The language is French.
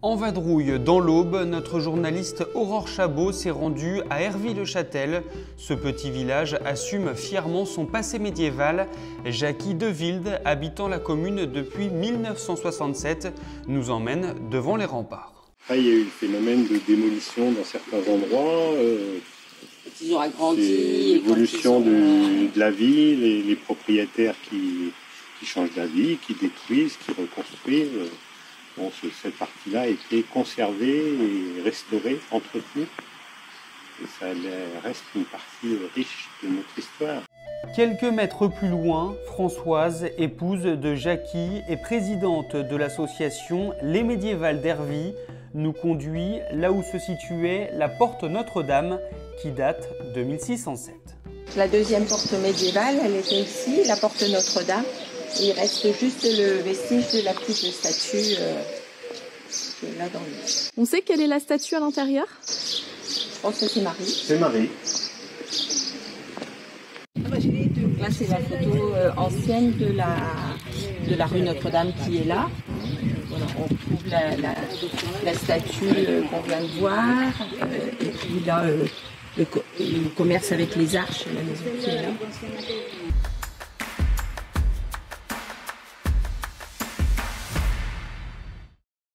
En vadrouille dans l'Aube, notre journaliste Aurore Chabot s'est rendue à Hervy-le-Châtel. Ce petit village assume fièrement son passé médiéval. Jackie Devilde, habitant la commune depuis 1967, nous emmène devant les remparts. Après, il y a eu le phénomène de démolition dans certains endroits. Ils ont agrandi. L'évolution de la ville et les propriétaires qui changent d'avis, qui détruisent, qui reconstruisent. Bon, cette partie-là a été conservée et restaurée, entretenue. Et ça reste une partie riche de notre histoire. Quelques mètres plus loin, Françoise, épouse de Jackie et présidente de l'association Les Médiévales d'Hervy, nous conduit là où se situait la porte Notre-Dame qui date de 1607. La deuxième porte médiévale, elle était ici, la porte Notre-Dame. Il reste juste le vestige de la petite statue qui est là dans le... On sait quelle est la statue à l'intérieur? Je pense que c'est Marie. C'est Marie. Là, c'est la photo ancienne de la rue Notre-Dame qui est là. Voilà, on trouve la statue qu'on vient de voir. Et puis là, le commerce avec les arches, la maison qui est là.